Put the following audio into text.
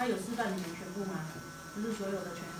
他有示范你们全部吗？就是所有的全